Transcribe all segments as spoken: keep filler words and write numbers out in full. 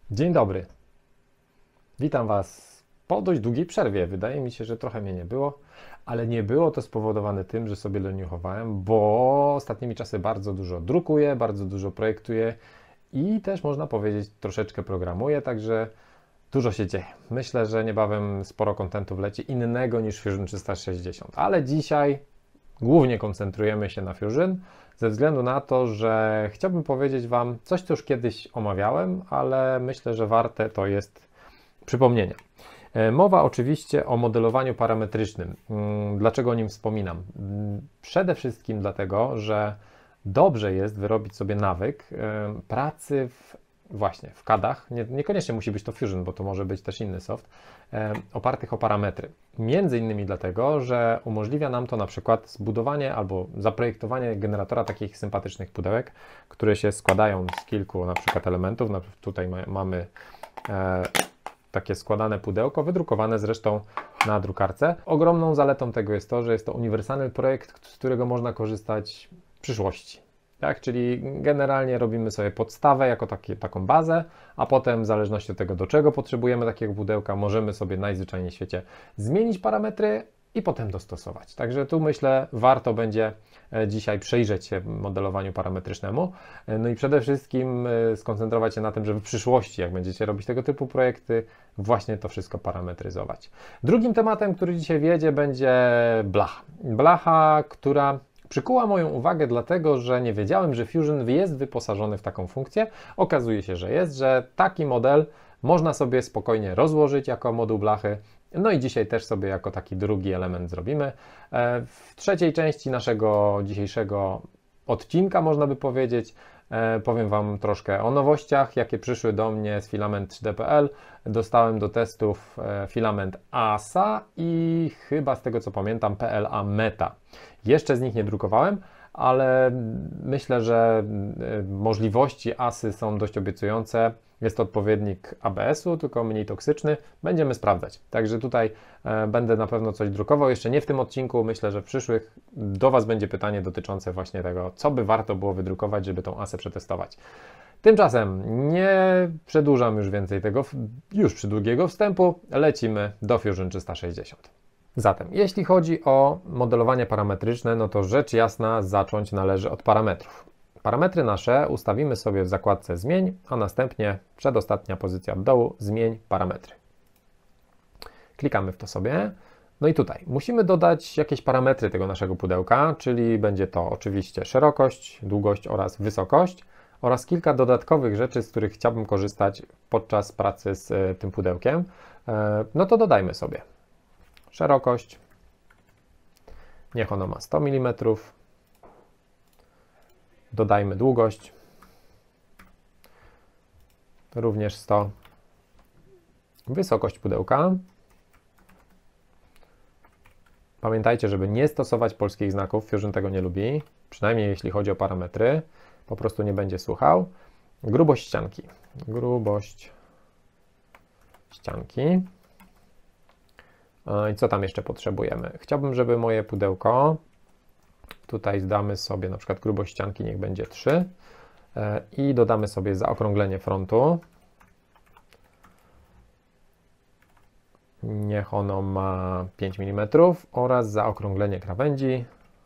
Dzień dobry. Witam Was po dość długiej przerwie. Wydaje mi się, że trochę mnie nie było, ale nie było to spowodowane tym, że sobie leniuchowałem, bo ostatnimi czasy bardzo dużo drukuję, bardzo dużo projektuję i też można powiedzieć troszeczkę programuję, także dużo się dzieje. Myślę, że niebawem sporo kontentu wleci innego niż Fusion trzysta sześćdziesiąt, ale dzisiaj głównie koncentrujemy się na Fusion, ze względu na to, że chciałbym powiedzieć Wam coś, co już kiedyś omawiałem, ale myślę, że warte to jest przypomnienia. Mowa oczywiście o modelowaniu parametrycznym. Dlaczego o nim wspominam? Przede wszystkim dlatego, że dobrze jest wyrobić sobie nawyk pracy w, właśnie w kadach, nie, niekoniecznie musi być to Fusion, bo to może być też inny soft, opartych o parametry. Między innymi dlatego, że umożliwia nam to na przykład zbudowanie albo zaprojektowanie generatora takich sympatycznych pudełek, które się składają z kilku na przykład elementów. Tutaj mamy takie składane pudełko, wydrukowane zresztą na drukarce. Ogromną zaletą tego jest to, że jest to uniwersalny projekt, z którego można korzystać w przyszłości. Tak? Czyli generalnie robimy sobie podstawę jako takie, taką bazę, a potem w zależności od tego, do czego potrzebujemy takiego pudełka, możemy sobie najzwyczajniej w świecie zmienić parametry i potem dostosować. Także tu myślę, warto będzie dzisiaj przyjrzeć się modelowaniu parametrycznemu. No i przede wszystkim skoncentrować się na tym, żeby w przyszłości, jak będziecie robić tego typu projekty, właśnie to wszystko parametryzować. Drugim tematem, który dzisiaj wiedzie, będzie blacha. Blacha, która przykuła moją uwagę dlatego, że nie wiedziałem, że Fusion jest wyposażony w taką funkcję. Okazuje się, że jest, że taki model można sobie spokojnie rozłożyć jako moduł blachy. No i dzisiaj też sobie jako taki drugi element zrobimy. W trzeciej części naszego dzisiejszego odcinka, można by powiedzieć, powiem Wam troszkę o nowościach, jakie przyszły do mnie z filament trzy D kropka p l. Dostałem do testów filament A S A i chyba z tego co pamiętam P L A Meta. Jeszcze z nich nie drukowałem, ale myślę, że możliwości A S Y są dość obiecujące. Jest to odpowiednik A B S-u, tylko mniej toksyczny. Będziemy sprawdzać. Także tutaj e, będę na pewno coś drukował. Jeszcze nie w tym odcinku, myślę, że w przyszłych do Was będzie pytanie dotyczące właśnie tego, co by warto było wydrukować, żeby tą A S Y przetestować. Tymczasem nie przedłużam już więcej tego już przydługiego wstępu. Lecimy do Fusion trzysta sześćdziesiąt. Zatem, jeśli chodzi o modelowanie parametryczne, no to rzecz jasna zacząć należy od parametrów. Parametry nasze ustawimy sobie w zakładce Zmień, a następnie przedostatnia pozycja od dołu Zmień parametry. Klikamy w to sobie. No i tutaj musimy dodać jakieś parametry tego naszego pudełka, czyli będzie to oczywiście szerokość, długość oraz wysokość oraz kilka dodatkowych rzeczy, z których chciałbym korzystać podczas pracy z tym pudełkiem. No to dodajmy sobie szerokość, niech ono ma sto milimetrów. Dodajmy długość, również sto. Wysokość pudełka. Pamiętajcie, żeby nie stosować polskich znaków, Fusion tego nie lubi, przynajmniej jeśli chodzi o parametry, po prostu nie będzie słuchał. Grubość ścianki. Grubość ścianki. I co tam jeszcze potrzebujemy? Chciałbym, żeby moje pudełko, tutaj zdamy sobie na przykład grubość ścianki, niech będzie trzy i dodamy sobie zaokrąglenie frontu. Niech ono ma pięć milimetrów oraz zaokrąglenie krawędzi.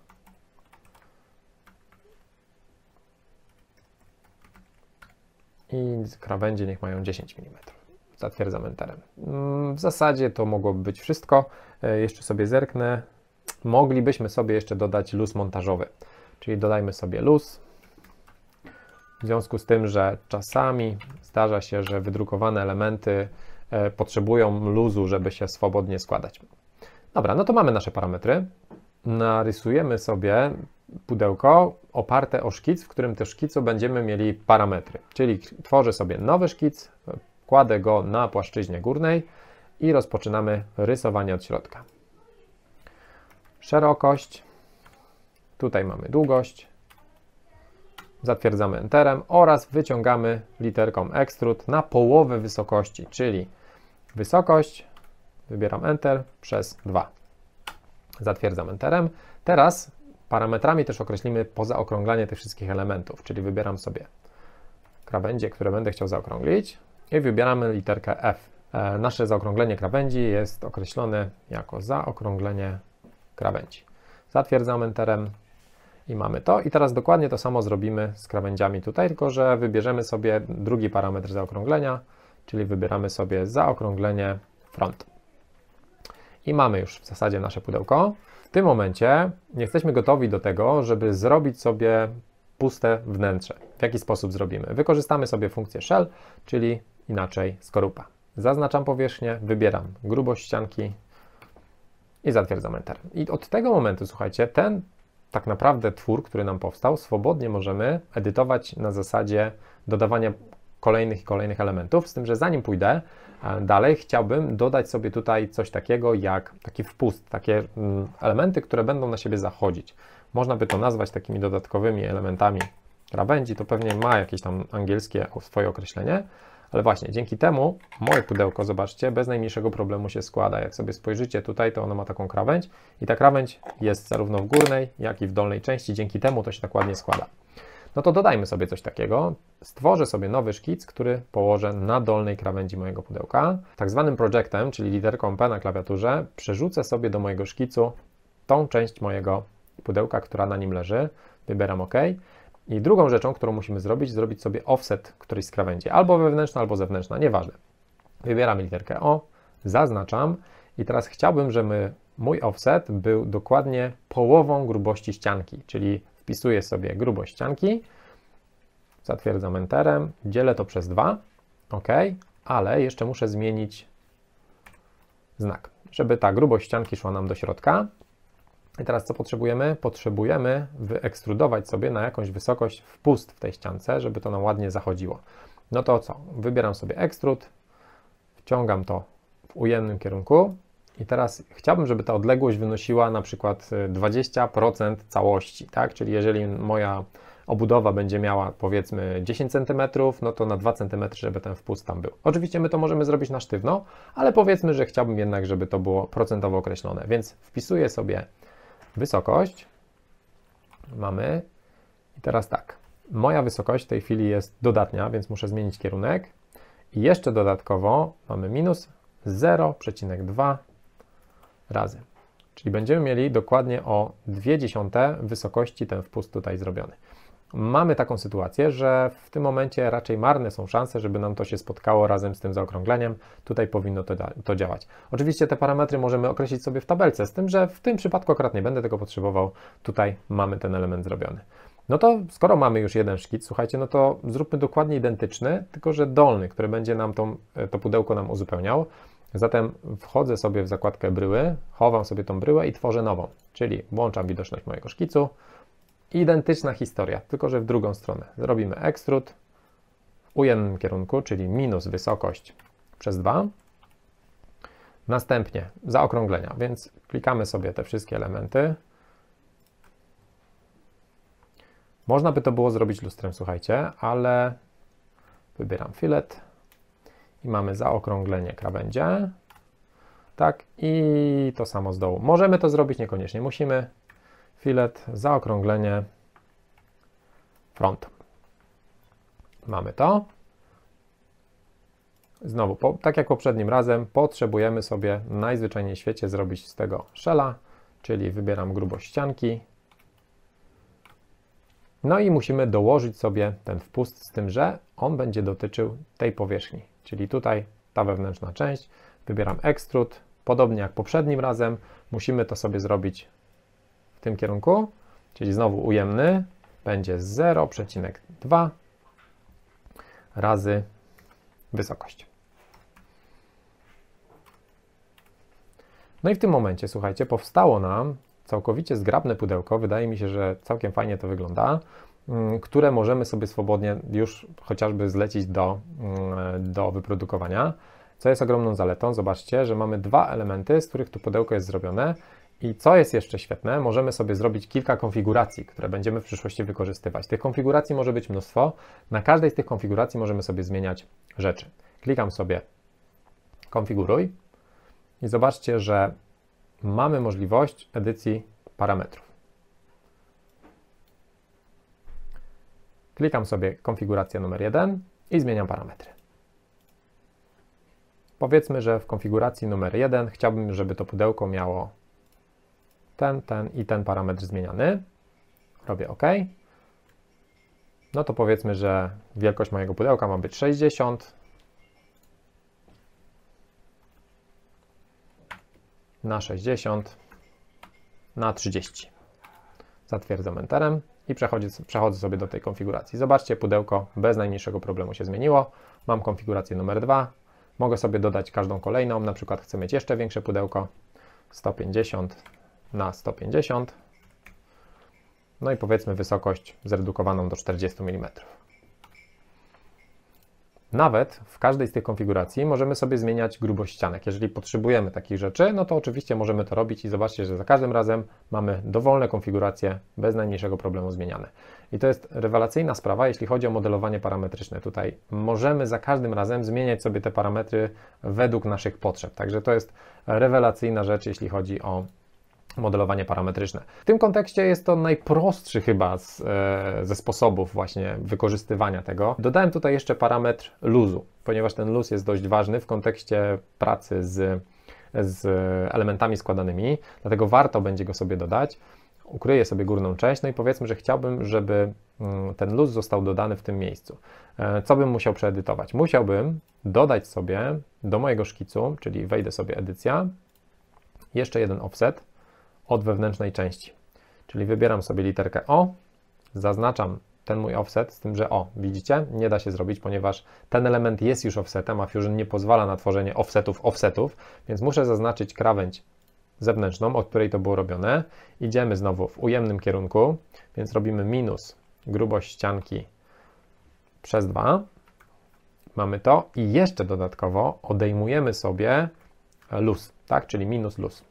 I krawędzie niech mają dziesięć milimetrów. Zatwierdzam Enterem. W zasadzie to mogłoby być wszystko. Jeszcze sobie zerknę. Moglibyśmy sobie jeszcze dodać luz montażowy, czyli dodajmy sobie luz. W związku z tym, że czasami zdarza się, że wydrukowane elementy potrzebują luzu, żeby się swobodnie składać. Dobra, no to mamy nasze parametry. Narysujemy sobie pudełko oparte o szkic, w którym też szkicu będziemy mieli parametry. Czyli tworzę sobie nowy szkic, kładę go na płaszczyźnie górnej i rozpoczynamy rysowanie od środka. Szerokość, tutaj mamy długość, zatwierdzamy Enterem oraz wyciągamy literką Extrude na połowę wysokości, czyli wysokość, wybieram Enter przez dwa. Zatwierdzam Enterem. Teraz parametrami też określimy pozaokrąglanie tych wszystkich elementów, czyli wybieram sobie krawędzie, które będę chciał zaokrąglić. i wybieramy literkę F. E, nasze zaokrąglenie krawędzi jest określone jako zaokrąglenie krawędzi. Zatwierdzamy Enterem i mamy to. I teraz dokładnie to samo zrobimy z krawędziami tutaj, tylko że wybierzemy sobie drugi parametr zaokrąglenia, czyli wybieramy sobie zaokrąglenie front. I mamy już w zasadzie nasze pudełko. W tym momencie jesteśmy gotowi do tego, żeby zrobić sobie puste wnętrze. W jaki sposób zrobimy? Wykorzystamy sobie funkcję shell, czyli inaczej skorupa. Zaznaczam powierzchnię, wybieram grubość ścianki i zatwierdzam Enter. I od tego momentu, słuchajcie, ten tak naprawdę twór, który nam powstał, swobodnie możemy edytować na zasadzie dodawania kolejnych i kolejnych elementów, z tym, że zanim pójdę dalej, chciałbym dodać sobie tutaj coś takiego jak taki wpust, takie elementy, które będą na siebie zachodzić. Można by to nazwać takimi dodatkowymi elementami krawędzi, to pewnie ma jakieś tam angielskie swoje określenie, ale właśnie dzięki temu moje pudełko, zobaczcie, bez najmniejszego problemu się składa. Jak sobie spojrzycie tutaj, to ono ma taką krawędź i ta krawędź jest zarówno w górnej, jak i w dolnej części, dzięki temu to się tak ładnie składa. No to dodajmy sobie coś takiego. Stworzę sobie nowy szkic, który położę na dolnej krawędzi mojego pudełka. Tak zwanym projectem, czyli literką P na klawiaturze, przerzucę sobie do mojego szkicu tą część mojego pudełka, która na nim leży. Wybieram OK. I drugą rzeczą, którą musimy zrobić, zrobić sobie offset którejś z krawędzi. Albo wewnętrzna, albo zewnętrzna, nieważne. Wybieram literkę O, zaznaczam i teraz chciałbym, żeby mój offset był dokładnie połową grubości ścianki, czyli wpisuję sobie grubość ścianki, zatwierdzam Enterem, dzielę to przez dwa, OK, ale jeszcze muszę zmienić znak, żeby ta grubość ścianki szła nam do środka. I teraz co potrzebujemy? Potrzebujemy wyekstrudować sobie na jakąś wysokość wpust w tej ściance, żeby to nam ładnie zachodziło. No to co? Wybieram sobie ekstrud, wciągam to w ujemnym kierunku i teraz chciałbym, żeby ta odległość wynosiła na przykład dwadzieścia procent całości, tak? Czyli jeżeli moja obudowa będzie miała powiedzmy dziesięć centymetrów, no to na dwa centymetry, żeby ten wpust tam był. Oczywiście my to możemy zrobić na sztywno, ale powiedzmy, że chciałbym jednak, żeby to było procentowo określone, więc wpisuję sobie wysokość. Mamy i teraz tak, moja wysokość w tej chwili jest dodatnia, więc muszę zmienić kierunek i jeszcze dodatkowo mamy minus zero przecinek dwa razy. Czyli będziemy mieli dokładnie o dwie dziesiąte wysokości ten wpust tutaj zrobiony. Mamy taką sytuację, że w tym momencie raczej marne są szanse, żeby nam to się spotkało razem z tym zaokrągleniem. Tutaj powinno to, to działać. Oczywiście te parametry możemy określić sobie w tabelce, z tym, że w tym przypadku akurat nie będę tego potrzebował. Tutaj mamy ten element zrobiony. No to skoro mamy już jeden szkic, słuchajcie, no to zróbmy dokładnie identyczny, tylko że dolny, który będzie nam tą, to pudełko nam uzupełniał. Zatem wchodzę sobie w zakładkę bryły, chowam sobie tą bryłę i tworzę nową, czyli włączam widoczność mojego szkicu. Identyczna historia, tylko że w drugą stronę. Zrobimy ekstrud w ujemnym kierunku, czyli minus wysokość przez dwa. Następnie zaokrąglenia, więc klikamy sobie te wszystkie elementy. Można by to było zrobić lustrem, słuchajcie, ale wybieram filet i mamy zaokrąglenie krawędzie. Tak, i to samo z dołu. Możemy to zrobić, niekoniecznie musimy. Filet, zaokrąglenie, front. Mamy to. Znowu, po, tak jak poprzednim razem, potrzebujemy sobie najzwyczajniej w świecie zrobić z tego shella, czyli wybieram grubość ścianki. No i musimy dołożyć sobie ten wpust z tym, że on będzie dotyczył tej powierzchni, czyli tutaj ta wewnętrzna część. Wybieram ekstrud, podobnie jak poprzednim razem, musimy to sobie zrobić w tym kierunku, czyli znowu ujemny, będzie zero przecinek dwa razy wysokość. No i w tym momencie, słuchajcie, powstało nam całkowicie zgrabne pudełko, wydaje mi się, że całkiem fajnie to wygląda, które możemy sobie swobodnie już chociażby zlecić do, do wyprodukowania, co jest ogromną zaletą. Zobaczcie, że mamy dwa elementy, z których to pudełko jest zrobione. I co jest jeszcze świetne, możemy sobie zrobić kilka konfiguracji, które będziemy w przyszłości wykorzystywać. Tych konfiguracji może być mnóstwo. Na każdej z tych konfiguracji możemy sobie zmieniać rzeczy. Klikam sobie konfiguruj i zobaczcie, że mamy możliwość edycji parametrów. Klikam sobie konfigurację numer jeden i zmieniam parametry. Powiedzmy, że w konfiguracji numer jeden chciałbym, żeby to pudełko miało ten, ten i ten parametr zmieniany. Robię OK. No to powiedzmy, że wielkość mojego pudełka ma być sześćdziesiąt na sześćdziesiąt na trzydzieści. Zatwierdzam Enterem i przechodzę, przechodzę sobie do tej konfiguracji. Zobaczcie, pudełko bez najmniejszego problemu się zmieniło. Mam konfigurację numer dwa. Mogę sobie dodać każdą kolejną, na przykład chcę mieć jeszcze większe pudełko, sto pięćdziesiąt na sto pięćdziesiąt. No i powiedzmy wysokość zredukowaną do czterdziestu milimetrów. Nawet w każdej z tych konfiguracji możemy sobie zmieniać grubość ścianek. Jeżeli potrzebujemy takich rzeczy, no to oczywiście możemy to robić i zobaczcie, że za każdym razem mamy dowolne konfiguracje bez najmniejszego problemu zmieniane. I to jest rewelacyjna sprawa, jeśli chodzi o modelowanie parametryczne. Tutaj możemy za każdym razem zmieniać sobie te parametry według naszych potrzeb. Także to jest rewelacyjna rzecz, jeśli chodzi o modelowanie parametryczne. W tym kontekście jest to najprostszy chyba z, e, ze sposobów właśnie wykorzystywania tego. Dodałem tutaj jeszcze parametr luzu, ponieważ ten luz jest dość ważny w kontekście pracy z, z elementami składanymi, dlatego warto będzie go sobie dodać. Ukryję sobie górną część, no i powiedzmy, że chciałbym, żeby ten luz został dodany w tym miejscu. E, co bym musiał przeedytować? Musiałbym dodać sobie do mojego szkicu, czyli wejdę sobie edycja, jeszcze jeden offset od wewnętrznej części. Czyli wybieram sobie literkę O, zaznaczam ten mój offset, z tym, że o, widzicie, nie da się zrobić, ponieważ ten element jest już offsetem, a Fusion nie pozwala na tworzenie offsetów offsetów, więc muszę zaznaczyć krawędź zewnętrzną, od której to było robione. Idziemy znowu w ujemnym kierunku, więc robimy minus grubość ścianki przez dwa. Mamy to i jeszcze dodatkowo odejmujemy sobie luz, tak, czyli minus luz.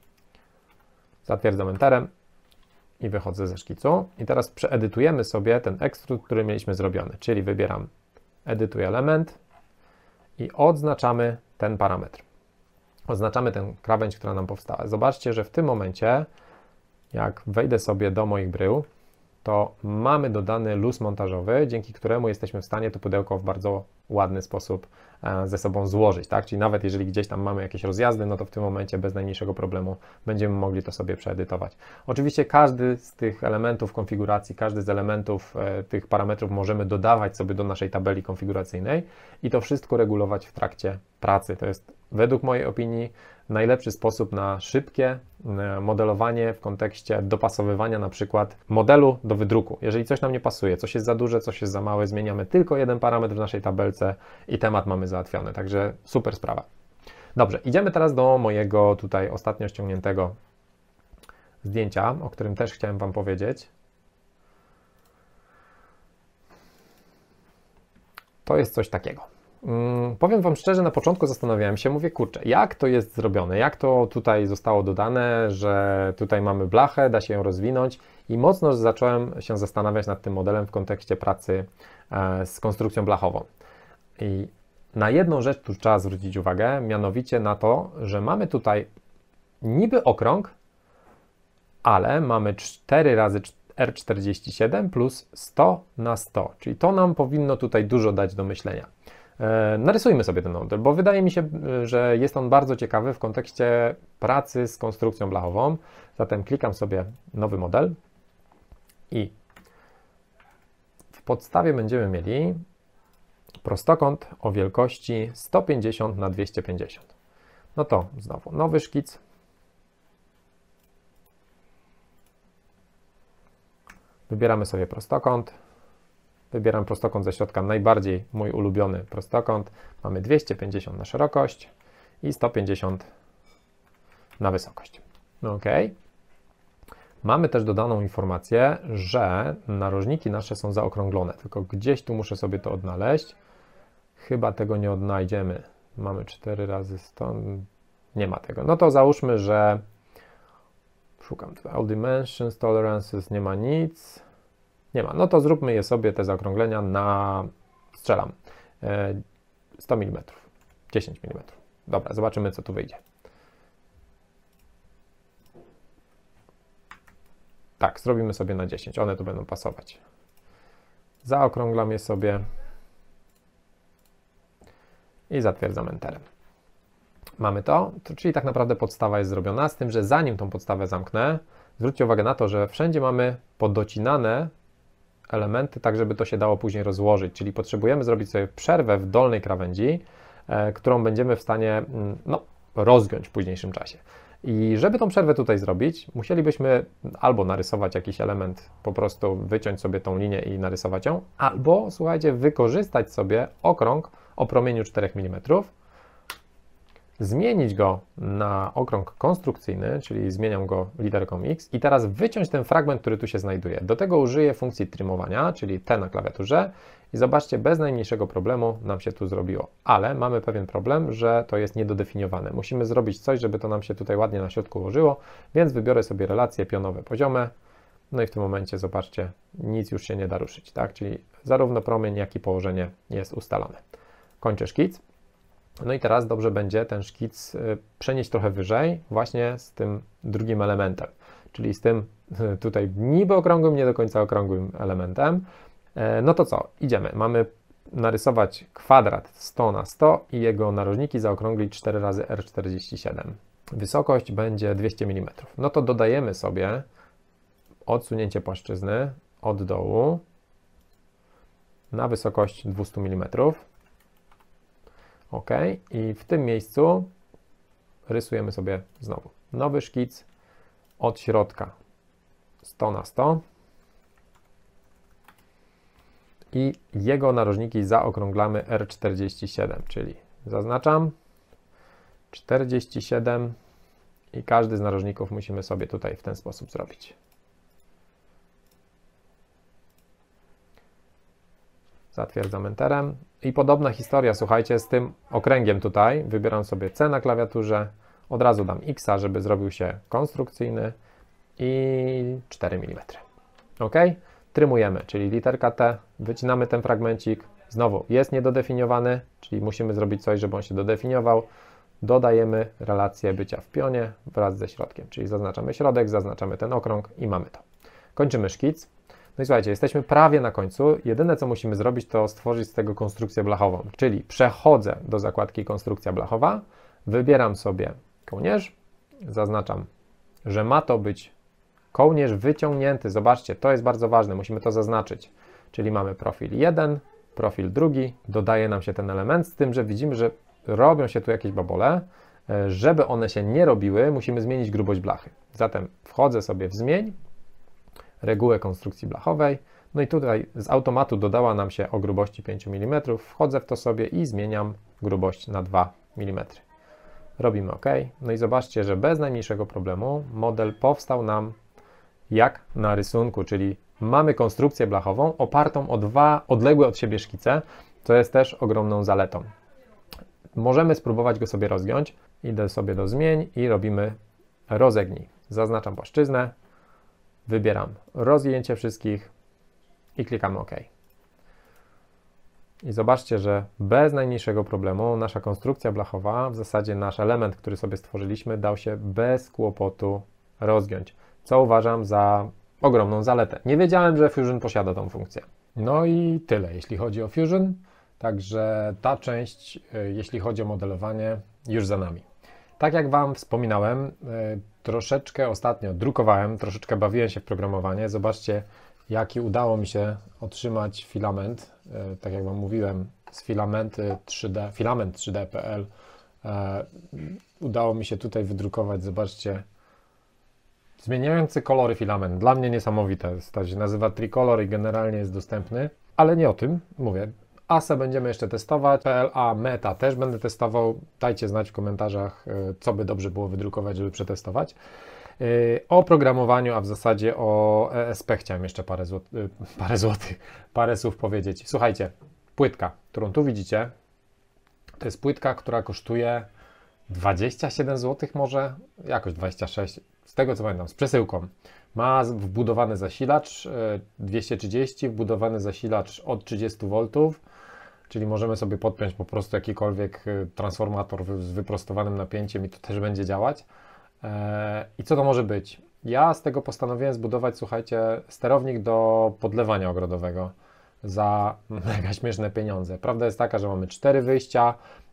Zatwierdzam Enterem i wychodzę ze szkicu. I teraz przeedytujemy sobie ten ekstrud, który mieliśmy zrobiony, czyli wybieram edytuj element i odznaczamy ten parametr. Oznaczamy tę krawędź, która nam powstała. Zobaczcie, że w tym momencie, jak wejdę sobie do moich brył, to mamy dodany luz montażowy, dzięki któremu jesteśmy w stanie to pudełko w bardzo ładny sposób ze sobą złożyć, tak? Czyli nawet jeżeli gdzieś tam mamy jakieś rozjazdy, no to w tym momencie bez najmniejszego problemu będziemy mogli to sobie przeedytować. Oczywiście każdy z tych elementów konfiguracji, każdy z elementów e, tych parametrów możemy dodawać sobie do naszej tabeli konfiguracyjnej i to wszystko regulować w trakcie pracy. To jest według mojej opinii najlepszy sposób na szybkie modelowanie w kontekście dopasowywania na przykład modelu do wydruku. Jeżeli coś nam nie pasuje, coś jest za duże, coś jest za małe, zmieniamy tylko jeden parametr w naszej tabelce i temat mamy załatwiony. Także super sprawa. Dobrze, idziemy teraz do mojego tutaj ostatnio ściągniętego zdjęcia, o którym też chciałem Wam powiedzieć. To jest coś takiego. Hmm, powiem Wam szczerze, na początku zastanawiałem się, mówię, kurczę, jak to jest zrobione, jak to tutaj zostało dodane, że tutaj mamy blachę, da się ją rozwinąć i mocno zacząłem się zastanawiać nad tym modelem w kontekście pracy e, z konstrukcją blachową. I na jedną rzecz tu trzeba zwrócić uwagę, mianowicie na to, że mamy tutaj niby okrąg, ale mamy cztery razy R czterdzieści siedem plus sto na sto, czyli to nam powinno tutaj dużo dać do myślenia. E, narysujmy sobie ten model, bo wydaje mi się, że jest on bardzo ciekawy w kontekście pracy z konstrukcją blachową. Zatem klikam sobie nowy model i w podstawie będziemy mieli prostokąt o wielkości sto pięćdziesiąt na dwieście pięćdziesiąt. No to znowu nowy szkic. Wybieramy sobie prostokąt. Wybieram prostokąt ze środka, najbardziej mój ulubiony prostokąt. Mamy dwieście pięćdziesiąt na szerokość i sto pięćdziesiąt na wysokość. OK. Mamy też dodaną informację, że narożniki nasze są zaokrąglone, tylko gdzieś tu muszę sobie to odnaleźć. Chyba tego nie odnajdziemy. Mamy cztery razy sto. Nie ma tego. No to załóżmy, że szukam tutaj all dimensions, tolerances, nie ma nic. Nie ma. No to zróbmy je sobie, te zaokrąglenia na, strzelam, sto milimetrów, dziesięć milimetrów. Dobra, zobaczymy, co tu wyjdzie. Tak, zrobimy sobie na dziesięć, one tu będą pasować. Zaokrąglam je sobie i zatwierdzam Enterem. Mamy to, to, czyli tak naprawdę podstawa jest zrobiona, z tym, że zanim tą podstawę zamknę, zwróćcie uwagę na to, że wszędzie mamy podocinane elementy, tak żeby to się dało później rozłożyć, czyli potrzebujemy zrobić sobie przerwę w dolnej krawędzi, e, którą będziemy w stanie no, rozgiąć w późniejszym czasie. I żeby tą przerwę tutaj zrobić, musielibyśmy albo narysować jakiś element, po prostu wyciąć sobie tą linię i narysować ją, albo, słuchajcie, wykorzystać sobie okrąg o promieniu czterech milimetrów, zmienić go na okrąg konstrukcyjny, czyli zmieniam go literką X i teraz wyciąć ten fragment, który tu się znajduje. Do tego użyję funkcji trymowania, czyli T na klawiaturze i zobaczcie, bez najmniejszego problemu nam się tu zrobiło. Ale mamy pewien problem, że to jest niedodefiniowane. Musimy zrobić coś, żeby to nam się tutaj ładnie na środku ułożyło, więc wybiorę sobie relacje pionowe poziome. No i w tym momencie, zobaczcie, nic już się nie da ruszyć, tak? Czyli zarówno promień, jak i położenie jest ustalone. Kończę szkic. No i teraz dobrze będzie ten szkic przenieść trochę wyżej, właśnie z tym drugim elementem, czyli z tym tutaj niby okrągłym, nie do końca okrągłym elementem. No to co? Idziemy. Mamy narysować kwadrat sto na sto i jego narożniki zaokrąglić cztery razy R czterdzieści siedem. Wysokość będzie dwieście milimetrów. No to dodajemy sobie odsunięcie płaszczyzny od dołu na wysokość dwieście milimetrów. OK, i w tym miejscu rysujemy sobie znowu nowy szkic od środka sto na sto i jego narożniki zaokrąglamy R czterdzieści siedem, czyli zaznaczam czterdzieści siedem i każdy z narożników musimy sobie tutaj w ten sposób zrobić. Zatwierdzam Enterem. I podobna historia, słuchajcie, z tym okręgiem tutaj. Wybieram sobie C na klawiaturze, od razu dam X, żeby zrobił się konstrukcyjny i cztery milimetry. OK? Trymujemy, czyli literka T, wycinamy ten fragmencik. Znowu jest niedodefiniowany, czyli musimy zrobić coś, żeby on się dodefiniował. Dodajemy relację bycia w pionie wraz ze środkiem, czyli zaznaczamy środek, zaznaczamy ten okrąg i mamy to. Kończymy szkic. No i słuchajcie, jesteśmy prawie na końcu. Jedyne, co musimy zrobić, to stworzyć z tego konstrukcję blachową, czyli przechodzę do zakładki konstrukcja blachowa, wybieram sobie kołnierz, zaznaczam, że ma to być kołnierz wyciągnięty. Zobaczcie, to jest bardzo ważne, musimy to zaznaczyć. Czyli mamy profil jeden, profil drugi, dodaje nam się ten element, z tym, że widzimy, że robią się tu jakieś babole. Żeby one się nie robiły, musimy zmienić grubość blachy. Zatem wchodzę sobie w zmień, regułę konstrukcji blachowej, no i tutaj z automatu dodała nam się o grubości pięć milimetrów, wchodzę w to sobie i zmieniam grubość na dwa milimetry. Robimy OK, no i zobaczcie, że bez najmniejszego problemu model powstał nam jak na rysunku, czyli mamy konstrukcję blachową opartą o dwa odległe od siebie szkice, co jest też ogromną zaletą. Możemy spróbować go sobie rozgiąć, idę sobie do zmień i robimy rozegnij. Zaznaczam płaszczyznę, wybieram rozjęcie wszystkich i klikamy OK. I zobaczcie, że bez najmniejszego problemu nasza konstrukcja blachowa, w zasadzie nasz element, który sobie stworzyliśmy, dał się bez kłopotu rozgiąć, co uważam za ogromną zaletę. Nie wiedziałem, że Fusion posiada tą funkcję. No i tyle, jeśli chodzi o Fusion. Także ta część, jeśli chodzi o modelowanie, już za nami. Tak jak Wam wspominałem, troszeczkę ostatnio drukowałem, troszeczkę bawiłem się w programowanie. Zobaczcie, jaki udało mi się otrzymać filament. Tak jak Wam mówiłem, z filamenty trzy D, filament trzy D kropka p l udało mi się tutaj wydrukować, zobaczcie, zmieniający kolory filament. Dla mnie niesamowite. To się nazywa Tricolor i generalnie jest dostępny, ale nie o tym mówię. A S E będziemy jeszcze testować, P L A Meta też będę testował. Dajcie znać w komentarzach, co by dobrze było wydrukować, żeby przetestować. O programowaniu, a w zasadzie o E S P chciałem jeszcze parę, złot, parę złotych, parę słów powiedzieć. Słuchajcie, płytka, którą tu widzicie, to jest płytka, która kosztuje dwadzieścia siedem złotych może, jakoś dwadzieścia sześć, z tego co pamiętam, z przesyłką. Ma wbudowany zasilacz dwieście trzydzieści, wbudowany zasilacz od trzydziestu woltów, czyli możemy sobie podpiąć po prostu jakikolwiek transformator z wyprostowanym napięciem i to też będzie działać. I co to może być? Ja z tego postanowiłem zbudować, słuchajcie, sterownik do podlewania ogrodowego za mega śmieszne pieniądze. Prawda jest taka, że mamy cztery wyjścia,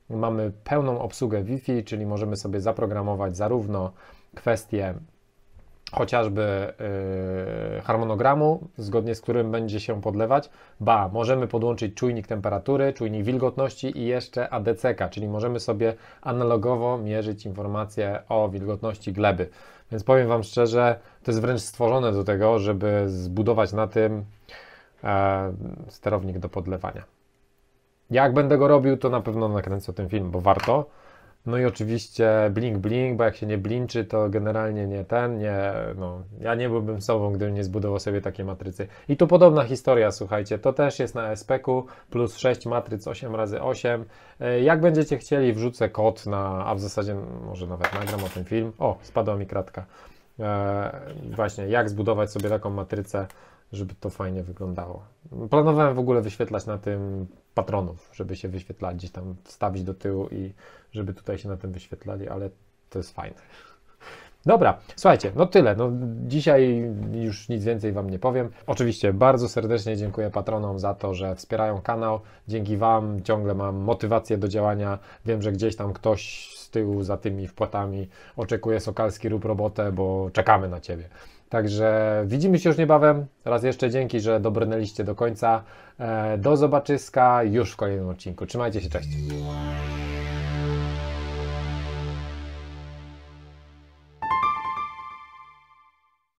Mamy pełną obsługę Wi-Fi, czyli możemy sobie zaprogramować zarówno kwestie chociażby yy, harmonogramu, zgodnie z którym będzie się podlewać, ba, możemy podłączyć czujnik temperatury, czujnik wilgotności i jeszcze A D C K, czyli możemy sobie analogowo mierzyć informacje o wilgotności gleby. Więc powiem Wam szczerze, to jest wręcz stworzone do tego, żeby zbudować na tym e, sterownik do podlewania. Jak będę go robił, to na pewno nakręcę o tym film, bo warto. No i oczywiście blink blink, bo jak się nie blinczy, to generalnie nie ten, nie, no, ja nie byłbym sobą, gdybym nie zbudował sobie takiej matrycy. I tu podobna historia, słuchajcie, to też jest na S P K-u, plus sześć matryc osiem razy osiem. Jak będziecie chcieli, wrzucę kod na, a w zasadzie może nawet nagram o tym film. O, spadła mi kratka. E, właśnie, jak zbudować sobie taką matrycę, żeby to fajnie wyglądało. Planowałem w ogóle wyświetlać na tym patronów, żeby się wyświetlać, gdzieś tam wstawić do tyłu i żeby tutaj się na tym wyświetlali, ale to jest fajne. Dobra, słuchajcie, no tyle. No, dzisiaj już nic więcej Wam nie powiem. Oczywiście bardzo serdecznie dziękuję patronom za to, że wspierają kanał. Dzięki Wam ciągle mam motywację do działania. Wiem, że gdzieś tam ktoś z tyłu za tymi wpłatami oczekuje Sokalski, rób robotę, bo czekamy na Ciebie. Także widzimy się już niebawem. Raz jeszcze dzięki, że dobrnęliście do końca. Do zobaczyska już w kolejnym odcinku. Trzymajcie się, cześć.